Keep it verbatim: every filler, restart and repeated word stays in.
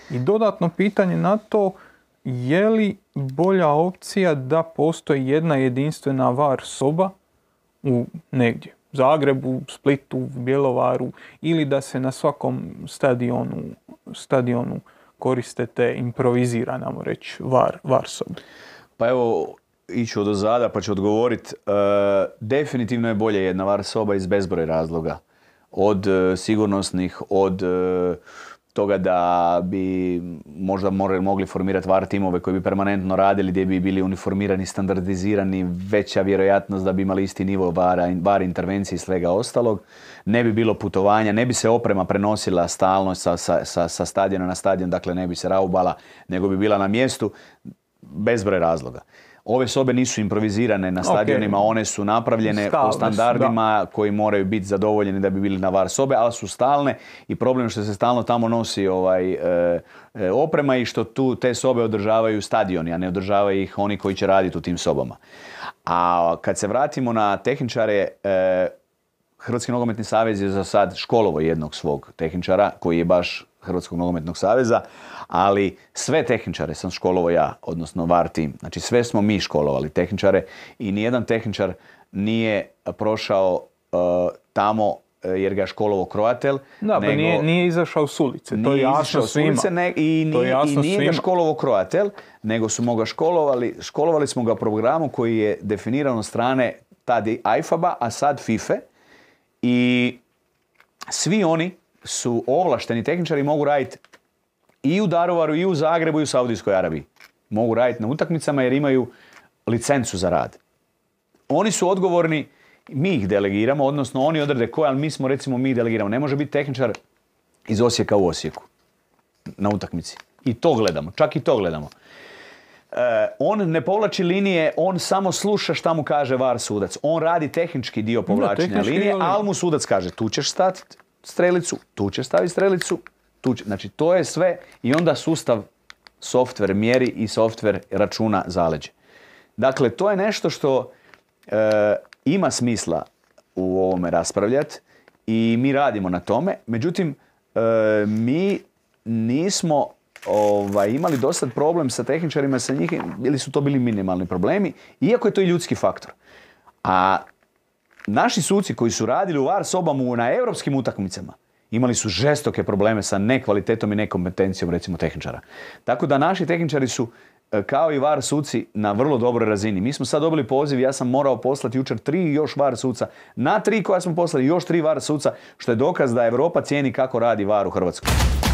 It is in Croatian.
I dodatno pitanje na to, je li bolja opcija da postoji jedna jedinstvena var soba u negdje, Zagrebu, Splitu, Bjelovaru, ili da se na svakom stadionu, stadionu koriste te improvizirane, namo reći, var, var sobe? Pa evo, iću od ozada pa ću odgovoriti. E, definitivno je bolje jedna var soba iz bezbroj razloga. Od e, sigurnosnih, od e, toga da bi možda morali, mogli formirati var timove koji bi permanentno radili, gdje bi bili uniformirani, standardizirani, veća vjerojatnost da bi imali isti nivo vara, var intervencije i svega ostalog. Ne bi bilo putovanja, ne bi se oprema prenosila stalno sa, sa, sa, sa stadiona na stadion, dakle ne bi se raubala, nego bi bila na mjestu, bezbroj razloga. Ove sobe nisu improvizirane na stadionima, okay. One su napravljene stalne, po standardima da. Koji moraju biti zadovoljeni da bi bili na var sobe, ali su stalne i problem je što se stalno tamo nosi ovaj, e, e, oprema i što tu te sobe održavaju stadioni, a ne održavaju ih oni koji će raditi u tim sobama. A kad se vratimo na tehničare, e, Hrvatski nogometni savez je za sad školovo jednog svog tehničara, koji je baš Hrvatskog nogometnog saveza, ali sve tehničare sam školovao ja, odnosno var tim. Znači sve smo mi školovali tehničare i nijedan tehničar nije prošao uh, tamo uh, jer ga je školovao Croatel. Da, nego, pa nije, nije izašao s ulice, to je jasno svima. Ne, i, nije, jasno i nije svima. Ga školovao Croatel, nego smo ga školovali, školovali smo ga programu koji je definiran od strane tad A I F A B-a, a sad FIFA. I svi oni su ovlašteni tehničari, mogu raditi i u Daruvaru, i u Zagrebu, i u Saudijskoj Arabiji. Mogu raditi na utakmicama jer imaju licencu za rad. Oni su odgovorni, mi ih delegiramo, odnosno oni odrede koje, ali mi smo, recimo, mi ih delegiramo. Ne može biti tehničar iz Osijeka u Osijeku na utakmici. I to gledamo, čak i to gledamo. Uh, on ne povlači linije, on samo sluša šta mu kaže var sudac. On radi tehnički dio povlačenja no, linije, ali mu sudac kaže tu ćeš staviti strelicu, tu ćeš staviti strelicu, tu će. Znači to je sve i onda sustav softver mjeri i softver računa zaleđe. Dakle, to je nešto što uh, ima smisla u ovome raspravljati i mi radimo na tome. Međutim, uh, mi nismo Ovaj, imali dosta problem sa tehničarima, sa njih, ili su to bili minimalni problemi, iako je to i ljudski faktor. A naši suci koji su radili u var sobama na europskim utakmicama imali su žestoke probleme sa nekvalitetom i nekompetencijom, recimo, tehničara. Tako da naši tehničari su, kao i var suci, na vrlo dobroj razini. Mi smo sad dobili poziv, ja sam morao poslati jučer tri još var suca. Na tri koja smo poslali još tri var suca, što je dokaz da Europa cijeni kako radi var u Hrvatskoj.